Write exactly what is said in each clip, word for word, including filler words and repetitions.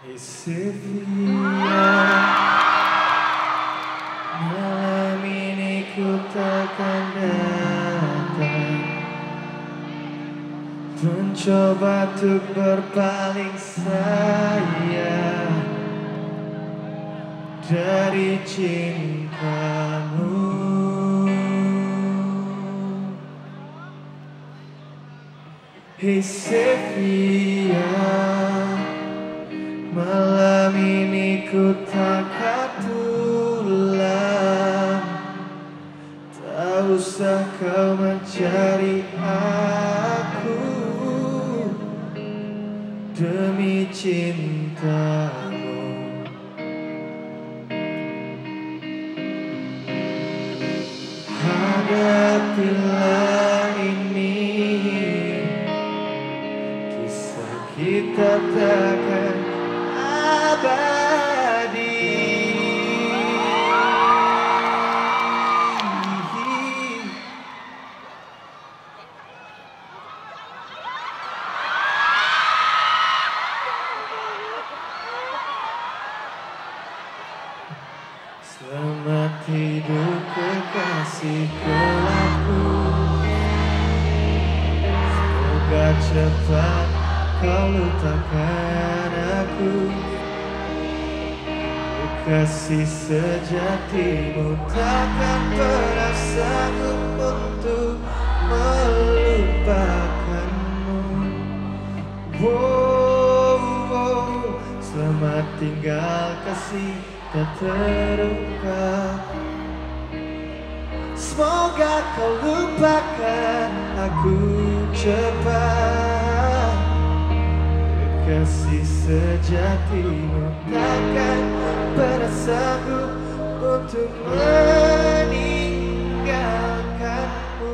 Sylvia, malam ini ku takkan datang, mencoba untuk berpaling sayang dari cintamu. Hey Sylvia, malam ini ku takkan pulang, tak usah kau mencari aku demi cintamu. Hadapilah ini, kisah kita takkan abadi. Selamat tidur kekasih gelapku, semoga cepat kau lupakan aku. Kasih sejatimu takkan pernah sanggup untuk melupakanmu. Wow, wow. Selamat tinggal kasih tak terluka, semoga kau lupakan aku cepat. Kasih sejatimu takkan pernah sanggup untuk meninggalkanmu.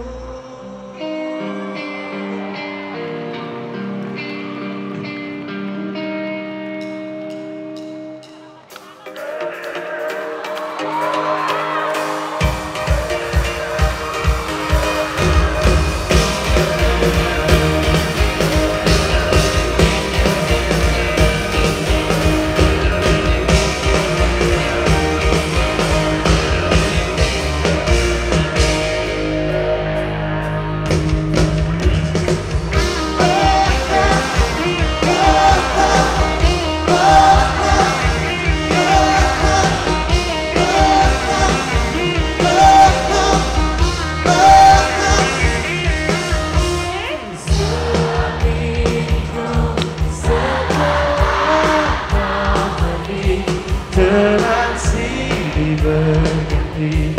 Terang silih berganti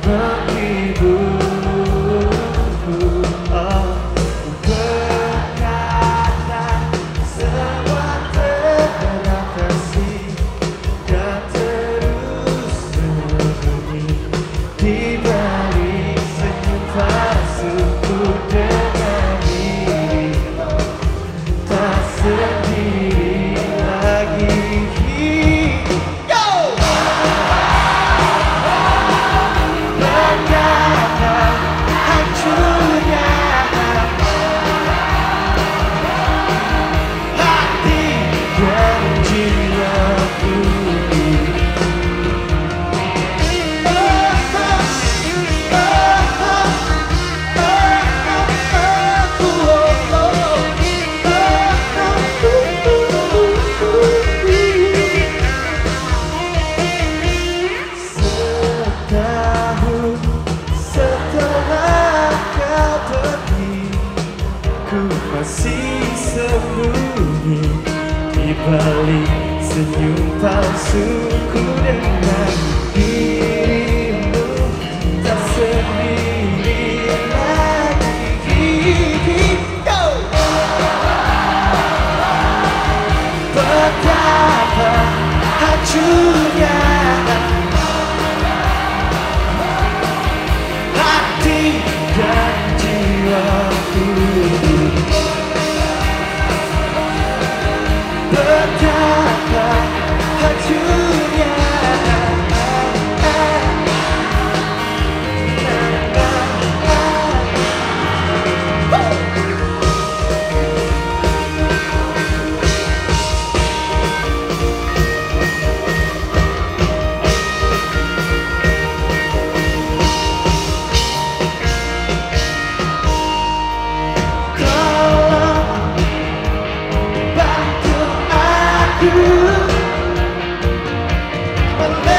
menghiburku. Oh, berkata semua teratasi dan terus berbunyi di balik senyum palsuku dengan dirimu, tak sendiri lagi. Masih sembunyi di balik senyum palsuku dengan dirimu, tak sendiri lagi. Betapa hancurnya hati dan jiwaku. Betapa hancurnya aku